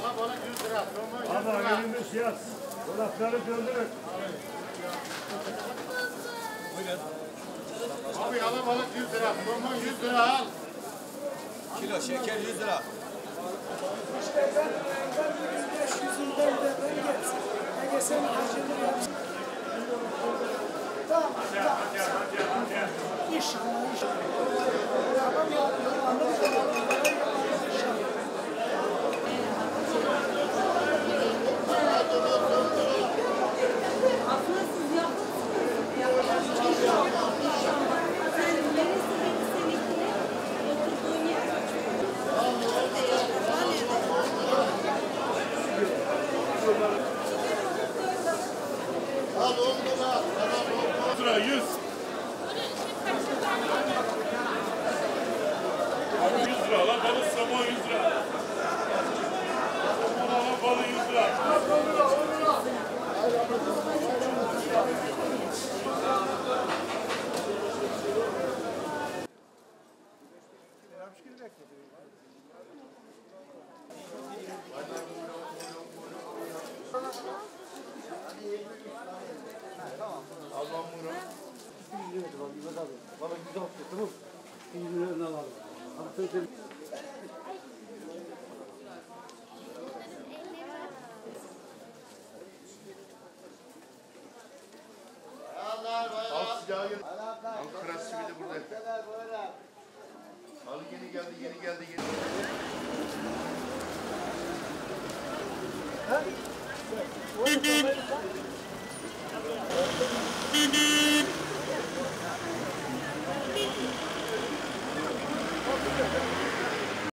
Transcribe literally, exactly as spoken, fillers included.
Alabalık yüz lira. Abi elinde siyah. Dolapları döndürün. Buyurun. Abi alabalık yüz lira. Somon yüz lira al. Kilo şeker yüz lira. İşte ben, ben beş yüzünden de ben gelsin. Ege sen harcını yap. Tamam, tamam. İnşallah, inşallah. Tamam ya, anladım. Aslında siz yapmışsınız. Yapmışsınız. Sen neresindeki seninkine oturduğun yer? Al on lira. yüz lira yüz. yüz lira lan balık somon yüz lira. Somon alan balık yüz lira. Allah'ım bunu. Bana güzel olsun, tamam. İyi bir alalım. Abi sen Al sıcağı gel. Ankara simidi burada. Al yeni geldi, yeni geldi, yeni. Ha?